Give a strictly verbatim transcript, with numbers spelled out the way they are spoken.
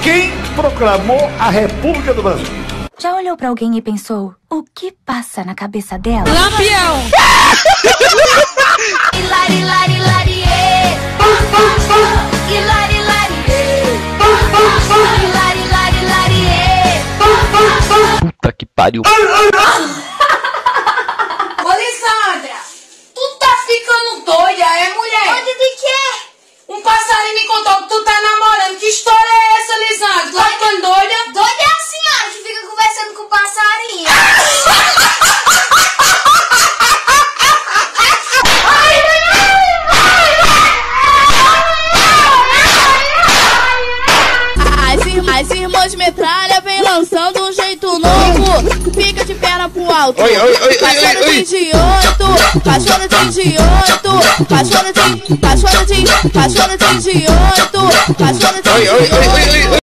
Quem proclamou a República do Brasil? Já olhou pra alguém e pensou, o que passa na cabeça dela? Lampião! Hilari, lari, lari, Hilari, lari, Hilari, lari, lari, Puta que pariu. Ô, Lisandra, tu tá ficando doida, é, mulher? Doida de quê? Um passarinho me contou que tu tá namorando. Que história é essa, Lisandra? Tu tá ficando doida? Doida é a senhora que fica conversando com o passarinho. As, ir as irmãs metralha vem lançando um jeito novo. Fica de perna pro alto. Oi, oi, oi, Cachorro oi, oi. de oito, cachorro de oito, cachorro de, cachorro de, cachorro de oito, cachorro de Oi, oi, oi, oi, oi.